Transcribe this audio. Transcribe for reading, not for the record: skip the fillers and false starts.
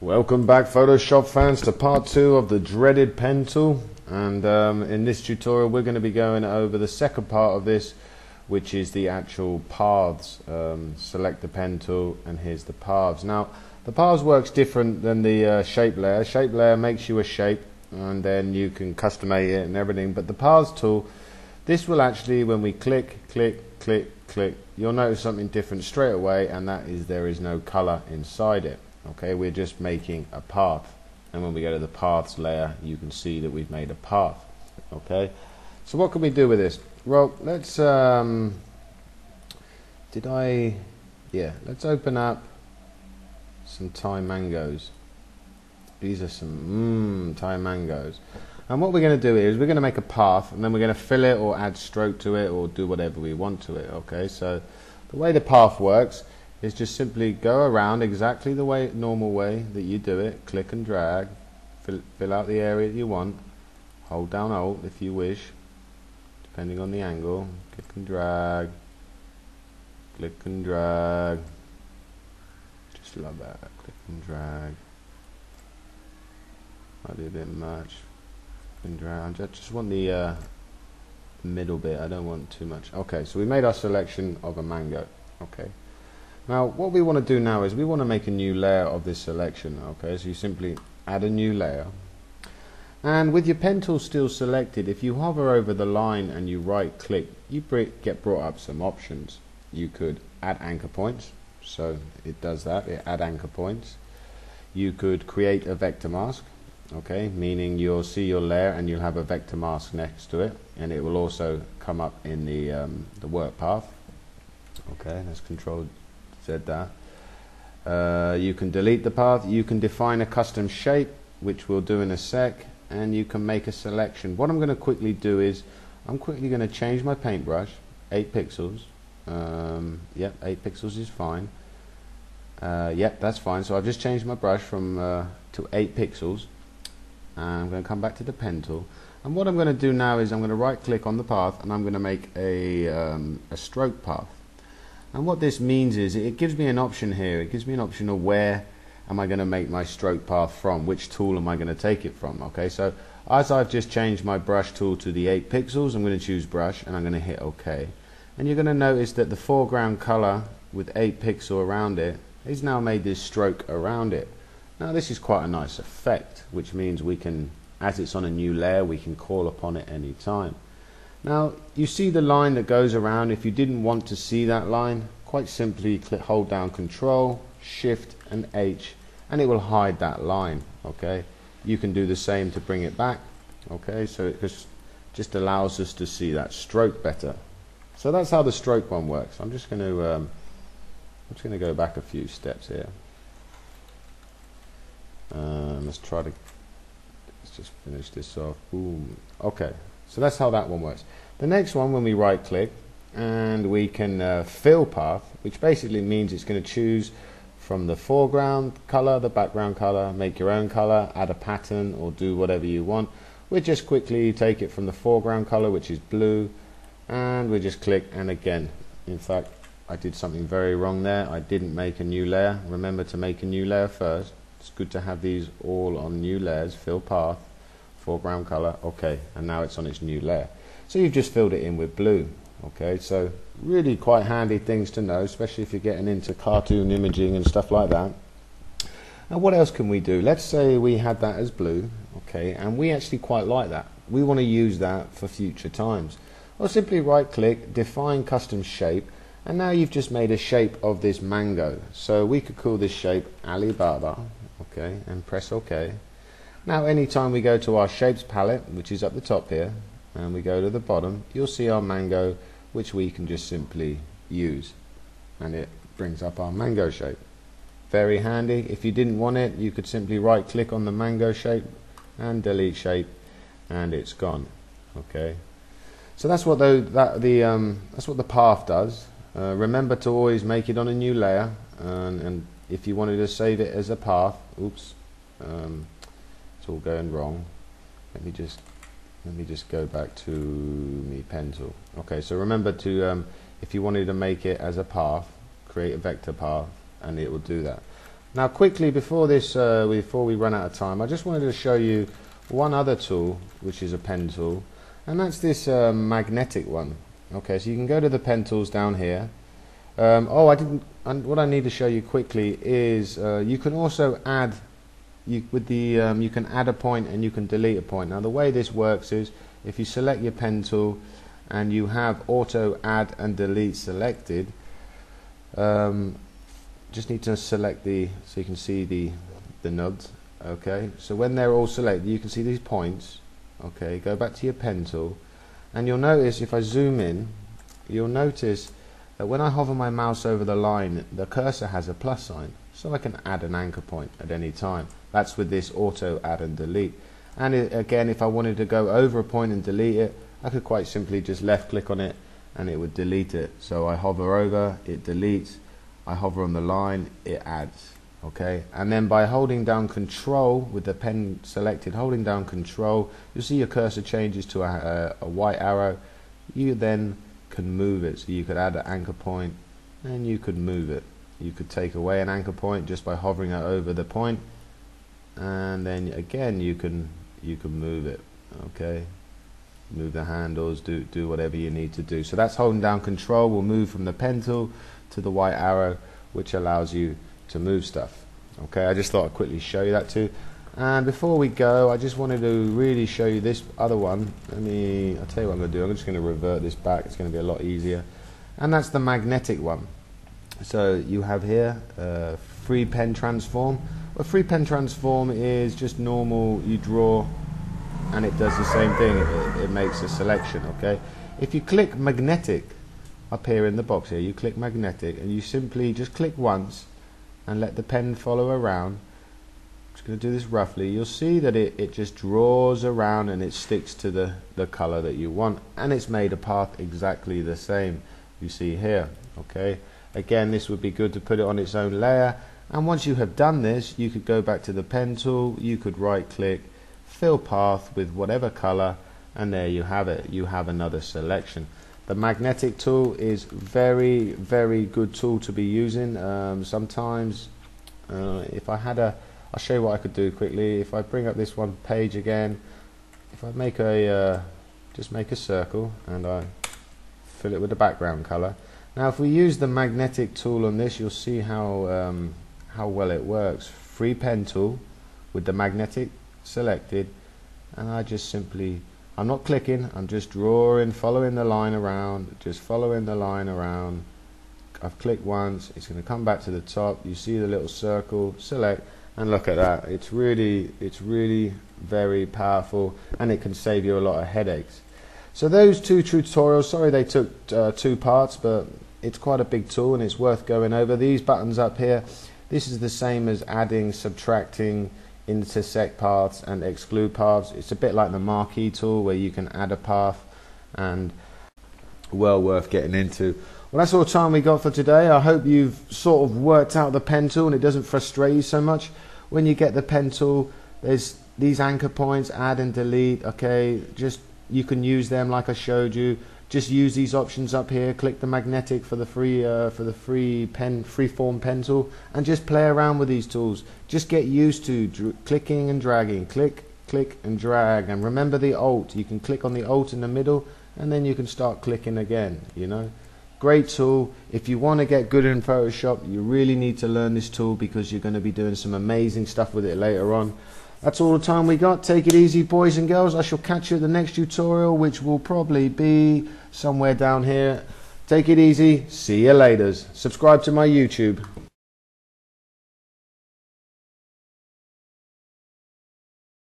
Welcome back, Photoshop fans, to part 2 of the dreaded pen tool. And in this tutorial we're going to be going over the second part of this, which is the actual paths. Select the pen tool and here's the paths. Now the paths works different than the shape layer. Shape layer makes you a shape and then you can customate it and everything, but the paths tool, this will actually, when we click, you'll notice something different straight away, and that is there is no color inside it. Okay, we're just making a path, and when we go to the paths layer you can see that we've made a path. Okay, so what can we do with this? Well, let's let's open up some Thai mangoes. These are some Thai mangoes, and what we're going to do is we're going to make a path, and then we're going to fill it or add stroke to it or do whatever we want to it. Okay, so the way the path works is just simply go around exactly the normal way that you do it. Click and drag, fill out the area that you want, hold down Alt if you wish, depending on the angle. Click and drag, just love that. Click and drag, might be a bit much. Click and drag. I just want the middle bit, I don't want too much. Okay, so we made our selection of a mango. Okay, now what we want to do now is we want to make a new layer of this selection. Okay, so you simply add a new layer, and with your pen tool still selected, if you hover over the line and you right click, you get brought up some options. You could add anchor points, so it does that, it add anchor points. You could create a vector mask, okay, meaning you'll see your layer and you'll have a vector mask next to it, and it will also come up in the work path. Okay, let's Control Z that. You can delete the path, you can define a custom shape, which we'll do in a sec, and you can make a selection. What I'm going to quickly do is I'm quickly going to change my paintbrush, 8 pixels. Yep, 8 pixels is fine. Yep, that's fine. So I've just changed my brush from to 8 pixels. And I'm going to come back to the pen tool, and what I'm going to do now is I'm going to right click on the path and I'm going to make a stroke path. And what this means is it gives me an option here. It gives me an option of where am I going to make my stroke path from, which tool am I going to take it from. Okay, so as I've just changed my brush tool to the 8 pixels, I'm going to choose brush and I'm going to hit OK, and you're going to notice that the foreground color with 8 pixel around it is now made this stroke around it. Now this is quite a nice effect, which means we can, as it's on a new layer, we can call upon it any time. Now you see the line that goes around. If you didn't want to see that line, quite simply hold down Control, Shift and H, and it will hide that line. Okay, you can do the same to bring it back. Okay, so it just allows us to see that stroke better. So that's how the stroke one works. I'm just going to go back a few steps here. Let's just finish this off. Boom. Okay, so that's how that one works. The next one, when we right click and we can fill path, which basically means it's going to choose from the foreground color, the background color, make your own color, add a pattern or do whatever you want. We just quickly take it from the foreground color, which is blue, and we just click, and again, in fact I did something very wrong there. I didn't make a new layer. Remember to make a new layer first. It's good to have these all on new layers. Fill path, foreground color, okay, and now it's on its new layer. So you've just filled it in with blue. Okay, so really quite handy things to know, especially if you're getting into cartoon imaging and stuff like that. Now what else can we do? Let's say we had that as blue, okay, and we actually quite like that. We want to use that for future times. Or simply right click, define custom shape, and now you've just made a shape of this mango. So we could call this shape Alibaba. Okay, and press OK. Now anytime we go to our shapes palette, which is up the top here, and we go to the bottom, you'll see our mango, which we can just simply use, and it brings up our mango shape. Very handy. If you didn't want it, you could simply right click on the mango shape and delete shape, and it's gone. Okay, so that's what that's what the path does. Remember to always make it on a new layer, and if you wanted to save it as a path, oops, it's all going wrong. Let me just go back to me pen tool. Okay, so remember to if you wanted to make it as a path, create a vector path, and it will do that. Now quickly before this, before we run out of time, I just wanted to show you one other tool, which is a pen tool, and that's this magnetic one. Okay, so you can go to the pen tools down here. What I need to show you quickly is you can also add, you can add a point and you can delete a point. Now the way this works is if you select your pen tool and you have auto add and delete selected, just need to select so you can see the nubs. Okay, so when they're all selected, you can see these points. Okay, go back to your pen tool, and you'll notice if I zoom in, you'll notice that when I hover my mouse over the line, the cursor has a plus sign, so I can add an anchor point at any time. That's with this auto add and delete. And again, if I wanted to go over a point and delete it, I could quite simply just left click on it and it would delete it. So I hover over, it deletes. I hover on the line, it adds. Okay, and then by holding down control with the pen selected, holding down control, you'll see your cursor changes to a white arrow. You then can move it, so you could add an anchor point and you could move it. You could take away an anchor point just by hovering it over the point, and then again you can move it. Okay, move the handles, do whatever you need to do. So that's holding down control. We'll move from the pen tool to the white arrow, which allows you to move stuff. Okay, I just thought I'd quickly show you that too. And before we go, I just wanted to really show you this other one. I'll tell you what I'm going to do. I'm just going to revert this back. It's going to be a lot easier. And that's the magnetic one. So you have here free pen transform. A free pen transform is just normal. You draw and it does the same thing. It makes a selection. Okay, if you click magnetic up here in the box here, you click magnetic and you simply just click once and let the pen follow around. I'm just going to do this roughly. You'll see that it just draws around and it sticks to the color that you want, and it's made a path exactly the same you see here. Okay, again, this would be good to put it on its own layer, and once you have done this, you could go back to the pen tool, you could right click, fill path with whatever color, and there you have it. You have another selection. The magnetic tool is very, very good tool to be using. Sometimes if I had I'll show you what I could do quickly. If I bring up this one page again, if I make just make a circle and I fill it with the background color. Now if we use the magnetic tool on this, you'll see how well it works. Free pen tool with the magnetic selected, and I just simply, I'm not clicking, I'm just drawing, following the line around, just following the line around. I've clicked once, it's going to come back to the top. You see the little circle, select, and look at that. It's really very powerful, and it can save you a lot of headaches. So those two tutorials, sorry they took 2 parts, but it's quite a big tool and it's worth going over. These buttons up here, this is the same as adding, subtracting, intersect paths and exclude paths. It's a bit like the marquee tool where you can add a path, and well worth getting into. Well, that's all the time we got for today. I hope you've sort of worked out the pen tool and it doesn't frustrate you so much. When you get the pen tool, there's these anchor points, add and delete. Okay, just you can use them like I showed you. Just use these options up here. Click the magnetic for the free form pen tool, and just play around with these tools. Just get used to clicking and dragging. Click, click and drag, and remember the Alt. You can click on the Alt in the middle, and then you can start clicking again. You know, great tool. If you want to get good in Photoshop, you really need to learn this tool because you're going to be doing some amazing stuff with it later on. That's all the time we got. Take it easy, boys and girls. I shall catch you at the next tutorial, which will probably be somewhere down here. Take it easy. See you later. Subscribe to my YouTube.